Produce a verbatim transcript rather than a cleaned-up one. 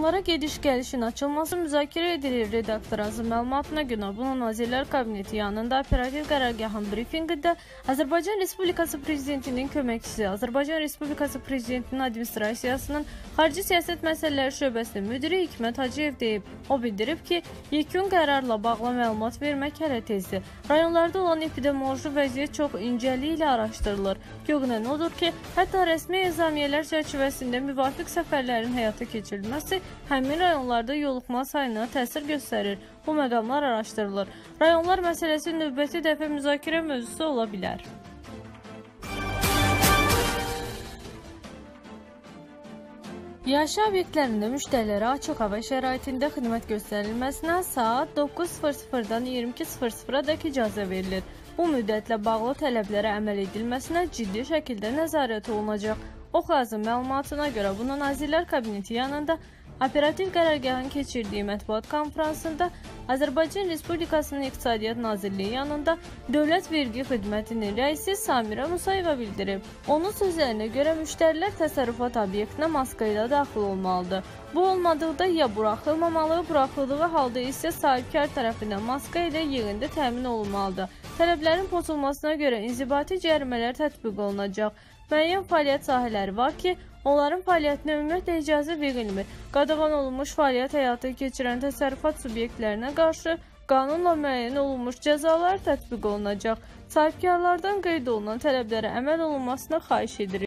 Rayonlara gediş-gəlişin açılması müzakirə edilir. Redaktor Azim məlumatına görə bunu Nazirlər Kabineti yanında operativ qərargahın brifinqində Azərbaycan Respublikası Prezidentinin köməkçisi, Azərbaycan Respublikası Prezidentinin Administrasiyasının Xarici Siyasət Məsələləri Şöbəsinin müdiri Hikmət Hacıyev deyib. O bildirib ki, yekun qərarla bağlı məlumat vermək hələ tezdir. Rayonlarda olan epidemioloji vəziyyət çox incəliklə araşdırılır. Görünən odur ki, hətta rəsmi ezamiyyələr çərçivəsində müvafiq səfərlərin həyata keçirilməsi həmin rayonlarda yoluxma sayına təsir göstərir. Bu məqamlar araşdırılır. Rayonlar məsələsi növbəti dəfə müzakirə mövzusu ola bilər. Yaşayış obyektlərində müştərilərə açıq hava şəraitində xidmət göstərilməsinə saat doqquz dan iyirmi iki dək icazə verilir. Bu müddətlə bağlı tələblərə əməl edilməsinə ciddi şəkildə nəzarət olunacaq. Oxazın məlumatına görə bunu Nazirlər Kabineti yanında operativ qərargahın keçirdiyi mətbuat konfransında Azərbaycan Respublikasının İqtisadiyyat Nazirliyi yanında Dövlət Vergi Xidmətinin rəisi Samirə Musayeva bildirib. Onun sözlərinə görə müştərilər təsərrüfat obyektinə maska ilə daxil olmalıdır. Bu olmadıqda ya buraxılmamalı, buraxıldığı halda isə sahibkar tərəfindən maska ilə yerində təmin olunmalıdır. Tələblərin pozulmasına görə inzibati cərimələr tətbiq olunacaq. Müəyyən fəaliyyət sahələri var ki, onların fəaliyyətinə ümumiyyətlə icazə verilmir. Qadağan olunmuş fəaliyyət həyata keçirən təsərrüfat subyektlərinə qarşı qanunla müəyyən olunmuş cəzalar tətbiq olunacaq. Sahibkarlardan qeyd olunan tələblərə əməl olunmasını xahiş edirik.